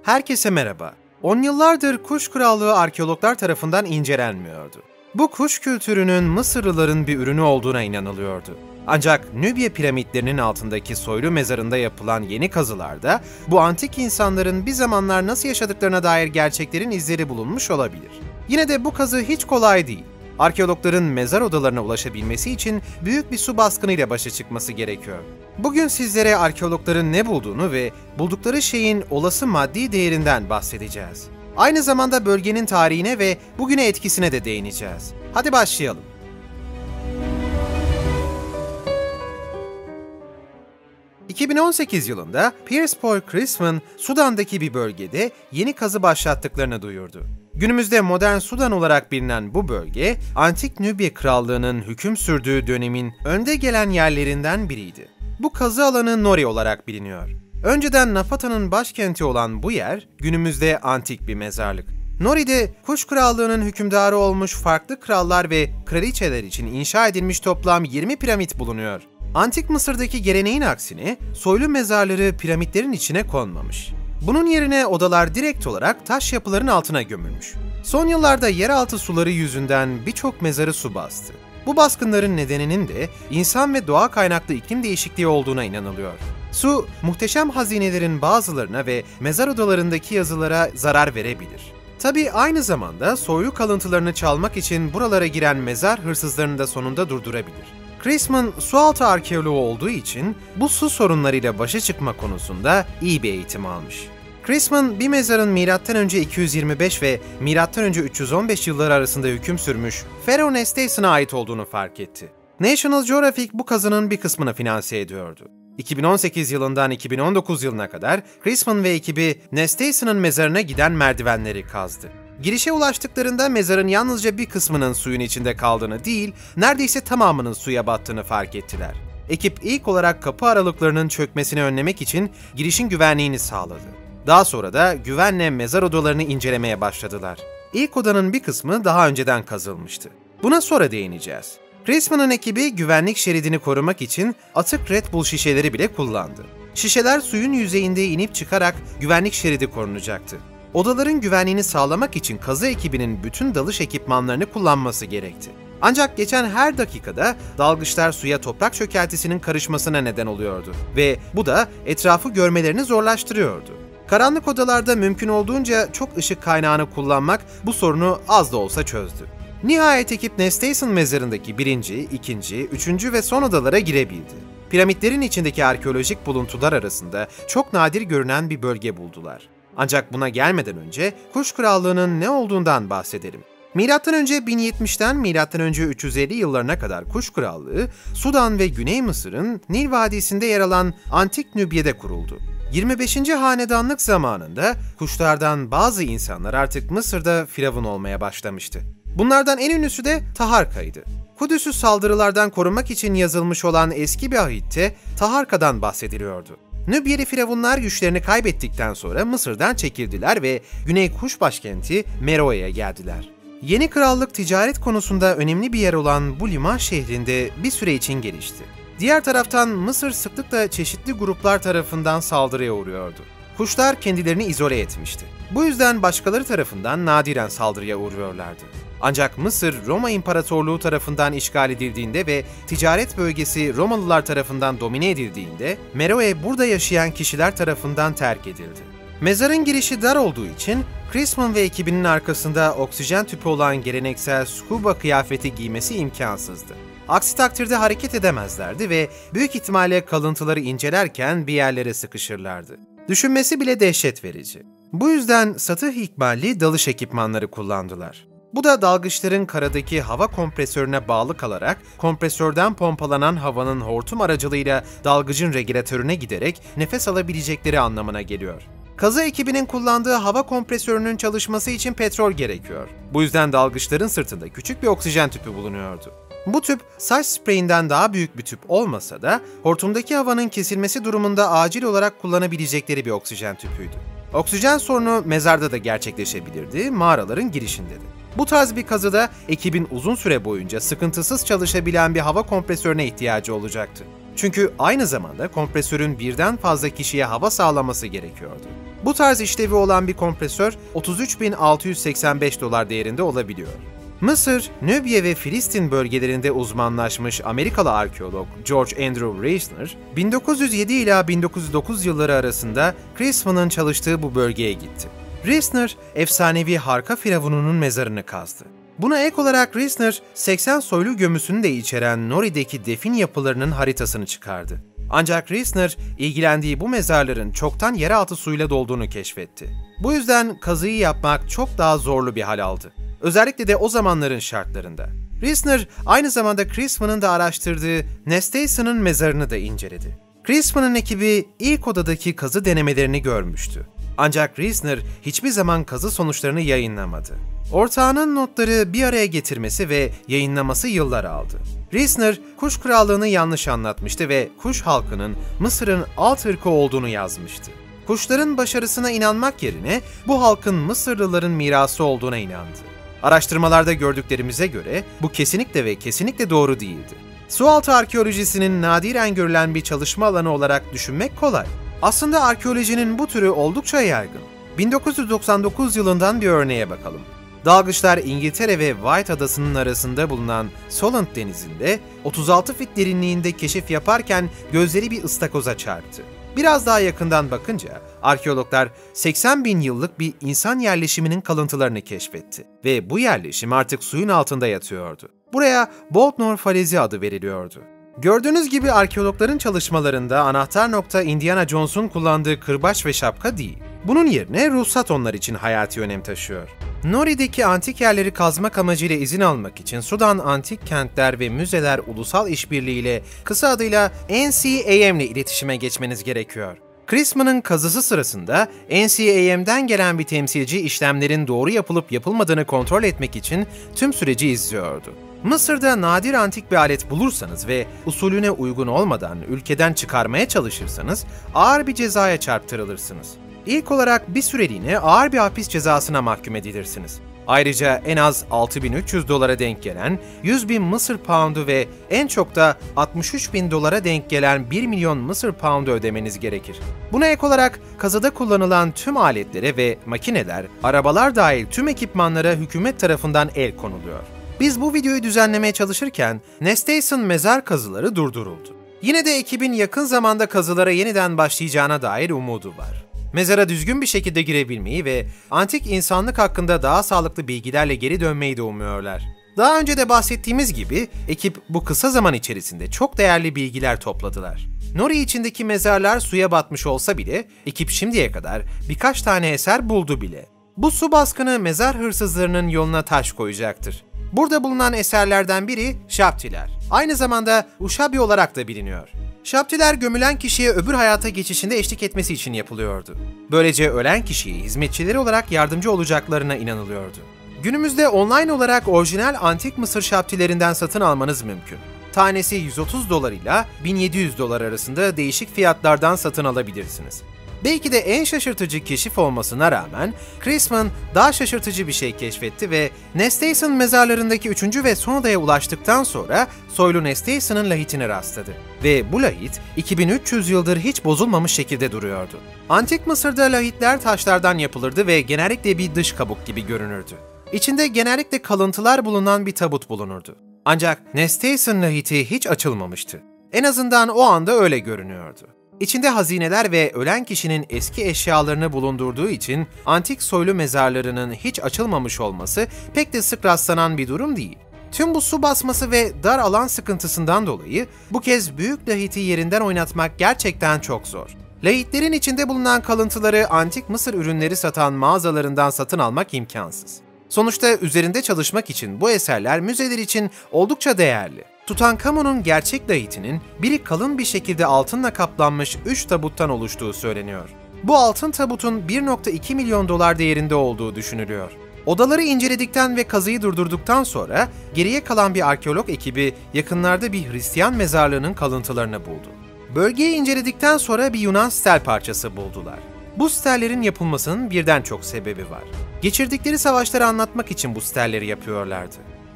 Herkese merhaba. 10 yıllardır kuş krallığı arkeologlar tarafından incelenmiyordu. Bu kuş kültürünün Mısırlıların bir ürünü olduğuna inanılıyordu. Ancak Nubya piramitlerinin altındaki soylu mezarında yapılan yeni kazılarda bu antik insanların bir zamanlar nasıl yaşadıklarına dair gerçeklerin izleri bulunmuş olabilir. Yine de bu kazı hiç kolay değil. Arkeologların mezar odalarına ulaşabilmesi için büyük bir su baskınıyla başa çıkması gerekiyor. Bugün sizlere arkeologların ne bulduğunu ve buldukları şeyin olası maddi değerinden bahsedeceğiz. Aynı zamanda bölgenin tarihine ve bugüne etkisine de değineceğiz. Hadi başlayalım. ...2018 yılında Piers Paul Chrisman, Sudan'daki bir bölgede yeni kazı başlattıklarını duyurdu. Günümüzde modern Sudan olarak bilinen bu bölge, Antik Nubya Krallığı'nın hüküm sürdüğü dönemin önde gelen yerlerinden biriydi. Bu kazı alanı Nori olarak biliniyor. Önceden Nafata'nın başkenti olan bu yer, günümüzde antik bir mezarlık. Nori'de Kuş Krallığı'nın hükümdarı olmuş farklı krallar ve kraliçeler için inşa edilmiş toplam 20 piramit bulunuyor. Antik Mısır'daki geleneğin aksine soylu mezarları piramitlerin içine konmamış. Bunun yerine odalar direkt olarak taş yapıların altına gömülmüş. Son yıllarda yeraltı suları yüzünden birçok mezarı su bastı. Bu baskınların nedeninin de insan ve doğa kaynaklı iklim değişikliği olduğuna inanılıyor. Su, muhteşem hazinelerin bazılarına ve mezar odalarındaki yazılara zarar verebilir. Tabii aynı zamanda soylu kalıntılarını çalmak için buralara giren mezar hırsızlarını da sonunda durdurabilir. Chrisman, sualtı arkeoloğu olduğu için bu su sorunlarıyla başa çıkma konusunda iyi bir eğitim almış. Chrisman, bir mezarın M.Ö. 225 ve M.Ö. 315 yılları arasında hüküm sürmüş Pharaoh Nestason'a ait olduğunu fark etti. National Geographic bu kazının bir kısmını finanse ediyordu. 2018 yılından 2019 yılına kadar Chrisman ve ekibi Nestason'ın mezarına giden merdivenleri kazdı. Girişe ulaştıklarında mezarın yalnızca bir kısmının suyun içinde kaldığını değil, neredeyse tamamının suya battığını fark ettiler. Ekip ilk olarak kapı aralıklarının çökmesini önlemek için girişin güvenliğini sağladı. Daha sonra da güvenle mezar odalarını incelemeye başladılar. İlk odanın bir kısmı daha önceden kazılmıştı. Buna sonra değineceğiz. Chrisman'ın ekibi güvenlik şeridini korumak için atık Red Bull şişeleri bile kullandı. Şişeler suyun yüzeyinde inip çıkarak güvenlik şeridi korunacaktı. Odaların güvenliğini sağlamak için kazı ekibinin bütün dalış ekipmanlarını kullanması gerekti. Ancak geçen her dakikada dalgıçlar suya toprak çökeltisinin karışmasına neden oluyordu ve bu da etrafı görmelerini zorlaştırıyordu. Karanlık odalarda mümkün olduğunca çok ışık kaynağını kullanmak bu sorunu az da olsa çözdü. Nihayet ekip Nestason mezarındaki 1., 2., 3. ve son odalara girebildi. Piramitlerin içindeki arkeolojik buluntular arasında çok nadir görünen bir bölge buldular. Ancak buna gelmeden önce Kuş Krallığı'nın ne olduğundan bahsedelim. M.Ö. 1070'ten M.Ö. 350 yıllarına kadar Kuş Krallığı, Sudan ve Güney Mısır'ın Nil Vadisi'nde yer alan Antik Nübya'da kuruldu. 25. hanedanlık zamanında kuşlardan bazı insanlar artık Mısır'da firavun olmaya başlamıştı. Bunlardan en ünlüsü de Taharka'ydı. Kudüs'ü saldırılardan korumak için yazılmış olan eski bir ahitte Taharka'dan bahsediliyordu. Nübyeli firavunlar güçlerini kaybettikten sonra Mısır'dan çekildiler ve Güney Kuş başkenti Meroe'ye geldiler. Yeni krallık ticaret konusunda önemli bir yer olan bu liman şehrinde bir süre için gelişti. Diğer taraftan Mısır sıklıkla çeşitli gruplar tarafından saldırıya uğruyordu. Kuşlar kendilerini izole etmişti. Bu yüzden başkaları tarafından nadiren saldırıya uğruyorlardı. Ancak Mısır, Roma İmparatorluğu tarafından işgal edildiğinde ve ticaret bölgesi Romalılar tarafından domine edildiğinde, Meroe burada yaşayan kişiler tarafından terk edildi. Mezarın girişi dar olduğu için, Chrisman ve ekibinin arkasında oksijen tüpü olan geleneksel scuba kıyafeti giymesi imkansızdı. Aksi takdirde hareket edemezlerdi ve büyük ihtimalle kalıntıları incelerken bir yerlere sıkışırlardı. Düşünmesi bile dehşet verici. Bu yüzden satıh ikmalli dalış ekipmanları kullandılar. Bu da dalgıçların karadaki hava kompresörüne bağlı kalarak kompresörden pompalanan havanın hortum aracılığıyla dalgıcın regülatörüne giderek nefes alabilecekleri anlamına geliyor. Kazı ekibinin kullandığı hava kompresörünün çalışması için petrol gerekiyor. Bu yüzden dalgıçların sırtında küçük bir oksijen tüpü bulunuyordu. Bu tüp saç spreyinden daha büyük bir tüp olmasa da hortumdaki havanın kesilmesi durumunda acil olarak kullanabilecekleri bir oksijen tüpüydü. Oksijen sorunu mezarda da gerçekleşebilirdi, mağaraların girişinde de. Bu tarz bir kazıda ekibin uzun süre boyunca sıkıntısız çalışabilen bir hava kompresörüne ihtiyacı olacaktı. Çünkü aynı zamanda kompresörün birden fazla kişiye hava sağlaması gerekiyordu. Bu tarz işlevi olan bir kompresör $33.685 değerinde olabiliyor. Mısır, Nubya ve Filistin bölgelerinde uzmanlaşmış Amerikalı arkeolog George Andrew Reisner, 1907 ila 1909 yılları arasında Chrisman'ın çalıştığı bu bölgeye gitti. Reisner, efsanevi Harka Firavununun mezarını kazdı. Buna ek olarak Reisner, 80 soylu gömüsünü de içeren Nori'deki defin yapılarının haritasını çıkardı. Ancak Reisner, ilgilendiği bu mezarların çoktan yeraltı suyla dolduğunu keşfetti. Bu yüzden kazıyı yapmak çok daha zorlu bir hal aldı. Özellikle de o zamanların şartlarında. Reisner, aynı zamanda Chrisman'ın da araştırdığı Nesteysson'un mezarını da inceledi. Chrisman'ın ekibi ilk odadaki kazı denemelerini görmüştü. Ancak Reisner hiçbir zaman kazı sonuçlarını yayınlamadı. Ortağının notları bir araya getirmesi ve yayınlaması yıllar aldı. Reisner, kuş krallığını yanlış anlatmıştı ve kuş halkının Mısır'ın alt ırkı olduğunu yazmıştı. Kuşların başarısına inanmak yerine bu halkın Mısırlıların mirası olduğuna inandı. Araştırmalarda gördüklerimize göre bu kesinlikle ve kesinlikle doğru değildi. Sualtı arkeolojisinin nadiren görülen bir çalışma alanı olarak düşünmek kolay. Aslında arkeolojinin bu türü oldukça yaygın. 1999 yılından bir örneğe bakalım. Dalgıçlar İngiltere ve White Adası'nın arasında bulunan Solent Denizi'nde 36 fit derinliğinde keşif yaparken gözleri bir ıstakoza çarptı. Biraz daha yakından bakınca arkeologlar 80 bin yıllık bir insan yerleşiminin kalıntılarını keşfetti ve bu yerleşim artık suyun altında yatıyordu. Buraya Boultnor Falezi adı veriliyordu. Gördüğünüz gibi arkeologların çalışmalarında anahtar nokta Indiana Jones'un kullandığı kırbaç ve şapka değil. Bunun yerine ruhsat onlar için hayati önem taşıyor. Nori'deki antik yerleri kazmak amacıyla izin almak için Sudan Antik Kentler ve Müzeler Ulusal İşbirliği ile kısa adıyla NCAM ile iletişime geçmeniz gerekiyor. Chrisman'ın kazısı sırasında NCAM'den gelen bir temsilci işlemlerin doğru yapılıp yapılmadığını kontrol etmek için tüm süreci izliyordu. Mısır'da nadir antik bir alet bulursanız ve usulüne uygun olmadan ülkeden çıkarmaya çalışırsanız ağır bir cezaya çarptırılırsınız. İlk olarak bir süreliğine ağır bir hapis cezasına mahkum edilirsiniz. Ayrıca en az $6.300 denk gelen 100.000 Mısır poundu ve en çok da $63.000 denk gelen 1 milyon Mısır poundu ödemeniz gerekir. Buna ek olarak kazıda kullanılan tüm aletlere ve makineler, arabalar dahil tüm ekipmanlara hükümet tarafından el konuluyor. Biz bu videoyu düzenlemeye çalışırken Nesteysson mezar kazıları durduruldu. Yine de ekibin yakın zamanda kazılara yeniden başlayacağına dair umudu var. Mezara düzgün bir şekilde girebilmeyi ve antik insanlık hakkında daha sağlıklı bilgilerle geri dönmeyi de umuyorlar. Daha önce de bahsettiğimiz gibi ekip bu kısa zaman içerisinde çok değerli bilgiler topladılar. Nori içindeki mezarlar suya batmış olsa bile ekip şimdiye kadar birkaç tane eser buldu bile. Bu su baskını mezar hırsızlarının yoluna taş koyacaktır. Burada bulunan eserlerden biri şaptiler. Aynı zamanda uşabi olarak da biliniyor. Şaptiler gömülen kişiye öbür hayata geçişinde eşlik etmesi için yapılıyordu. Böylece ölen kişiye hizmetçileri olarak yardımcı olacaklarına inanılıyordu. Günümüzde online olarak orijinal antik Mısır şaptilerinden satın almanız mümkün. Tanesi $130 ile $1.700 arasında değişik fiyatlardan satın alabilirsiniz. Belki de en şaşırtıcı keşif olmasına rağmen Chrisman daha şaşırtıcı bir şey keşfetti ve Nesteysson mezarlarındaki 3. ve son odaya ulaştıktan sonra soylu Nesteysson'ın lahitine rastladı. Ve bu lahit 2300 yıldır hiç bozulmamış şekilde duruyordu. Antik Mısır'da lahitler taşlardan yapılırdı ve genellikle bir dış kabuk gibi görünürdü. İçinde genellikle kalıntılar bulunan bir tabut bulunurdu. Ancak Nesteysson lahiti hiç açılmamıştı. En azından o anda öyle görünüyordu. İçinde hazineler ve ölen kişinin eski eşyalarını bulundurduğu için antik soylu mezarlarının hiç açılmamış olması pek de sık rastlanan bir durum değil. Tüm bu su basması ve dar alan sıkıntısından dolayı bu kez büyük lahiti yerinden oynatmak gerçekten çok zor. Lahitlerin içinde bulunan kalıntıları antik Mısır ürünleri satan mağazalarından satın almak imkansız. Sonuçta üzerinde çalışmak için bu eserler müzeler için oldukça değerli. Tutankamon'un gerçek lahitinin biri kalın bir şekilde altınla kaplanmış 3 tabuttan oluştuğu söyleniyor. Bu altın tabutun $1.2 milyon değerinde olduğu düşünülüyor. Odaları inceledikten ve kazıyı durdurduktan sonra geriye kalan bir arkeolog ekibi yakınlarda bir Hristiyan mezarlığının kalıntılarını buldu. Bölgeyi inceledikten sonra bir Yunan stel parçası buldular. Bu stellerin yapılmasının birden çok sebebi var. Geçirdikleri savaşları anlatmak için bu stelleri yapıyorlardı.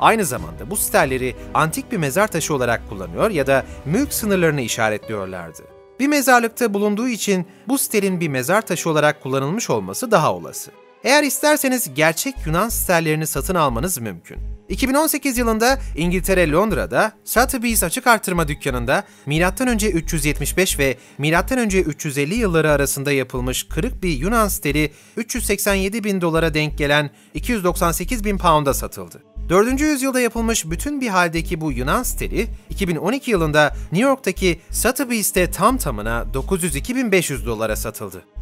Aynı zamanda bu sterleri antik bir mezar taşı olarak kullanıyor ya da mülk sınırlarını işaretliyorlardı. Bir mezarlıkta bulunduğu için bu sterin bir mezar taşı olarak kullanılmış olması daha olası. Eğer isterseniz gerçek Yunan sterlerini satın almanız mümkün. 2018 yılında İngiltere Londra'da Sotheby's açık artırma dükkanında M.Ö. 375 ve M.Ö. 350 yılları arasında yapılmış kırık bir Yunan steri $387.000 denk gelen 298.000 pound'a satıldı. 4. yüzyılda yapılmış bütün bir haldeki bu Yunan steri, 2012 yılında New York'taki Sotheby's'te tam tamına $902.500 satıldı.